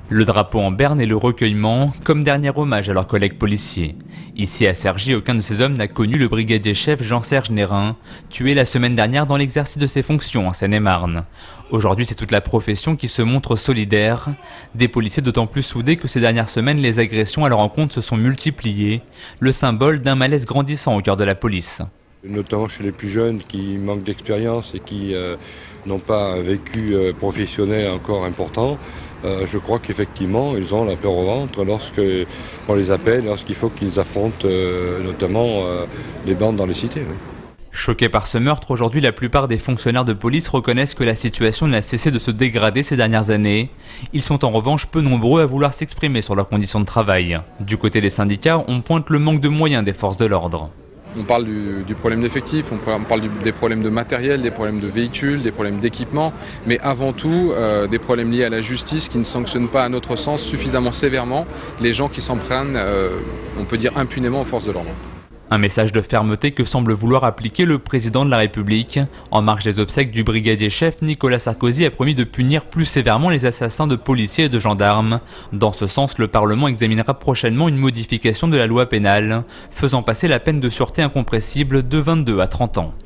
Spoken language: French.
Le drapeau en berne et le recueillement, comme dernier hommage à leurs collègues policiers. Ici à Cergy, aucun de ces hommes n'a connu le brigadier-chef Jean-Serge Nérin, tué la semaine dernière dans l'exercice de ses fonctions en Seine-et-Marne. Aujourd'hui, c'est toute la profession qui se montre solidaire. Des policiers d'autant plus soudés que ces dernières semaines, les agressions à leur encontre se sont multipliées, le symbole d'un malaise grandissant au cœur de la police. Notamment chez les plus jeunes qui manquent d'expérience et qui n'ont pas un vécu professionnel encore important. Je crois qu'effectivement, ils ont la peur au ventre lorsqu'on les appelle, lorsqu'il faut qu'ils affrontent notamment des bandes dans les cités. Oui. Choqués par ce meurtre, aujourd'hui la plupart des fonctionnaires de police reconnaissent que la situation n'a cessé de se dégrader ces dernières années. Ils sont en revanche peu nombreux à vouloir s'exprimer sur leurs conditions de travail. Du côté des syndicats, on pointe le manque de moyens des forces de l'ordre. On parle du problème d'effectifs, on parle des problèmes de matériel, des problèmes de véhicules, des problèmes d'équipement, mais avant tout des problèmes liés à la justice qui ne sanctionnent pas à notre sens suffisamment sévèrement les gens qui s'en prennent, on peut dire impunément aux forces de l'ordre. Un message de fermeté que semble vouloir appliquer le président de la République. En marge des obsèques du brigadier-chef, Nicolas Sarkozy a promis de punir plus sévèrement les assassins de policiers et de gendarmes. Dans ce sens, le Parlement examinera prochainement une modification de la loi pénale, faisant passer la peine de sûreté incompressible de 22 à 30 ans.